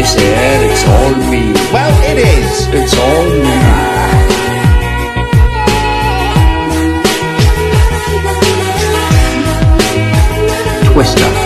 said it's all me. Well, it is. It's all me. Twister.